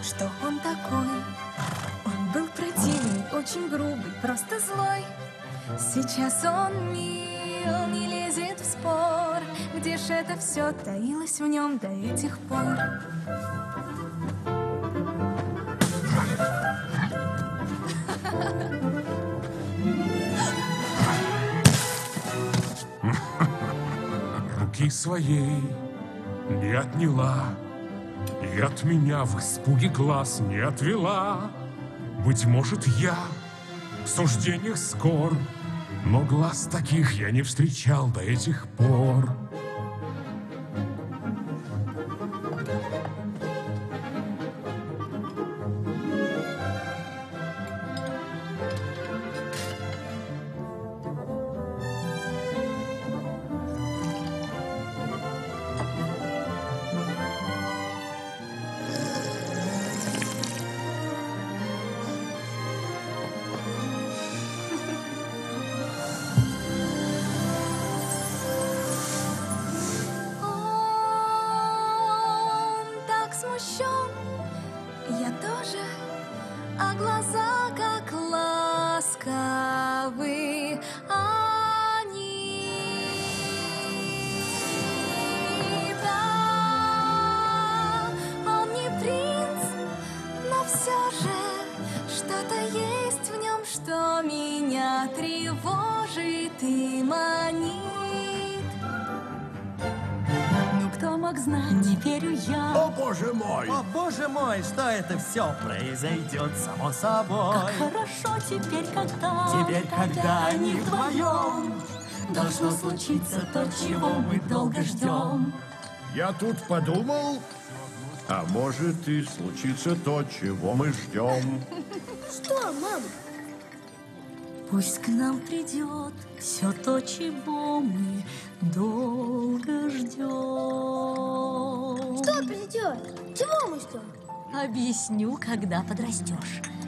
что он такой. Он был противный, очень грубый, просто злой. Сейчас он мил, не лезет в спор. Где ж это все таилось в нем до этих пор? Руки своей не отняла, и от меня в испуге глаз не отвела. Быть может, я в суждениях скор, но глаз таких я не встречал до этих пор. Я тоже, а глаза как ласковы они. Да, он не принц, но все же что-то есть в нем, что меня тревожит и манит. Кто мог знать, не верю я. О, боже мой! О, боже мой, что это все произойдет само собой. Как хорошо теперь, когда они вдвоем должно случиться то, чего мы долго ждем. Я тут подумал, а может и случится то, чего мы ждем. Что, мам? Пусть к нам придет все то, чего мы долго ждем. Что придет? Чего мы ждем? Объясню, когда подрастешь.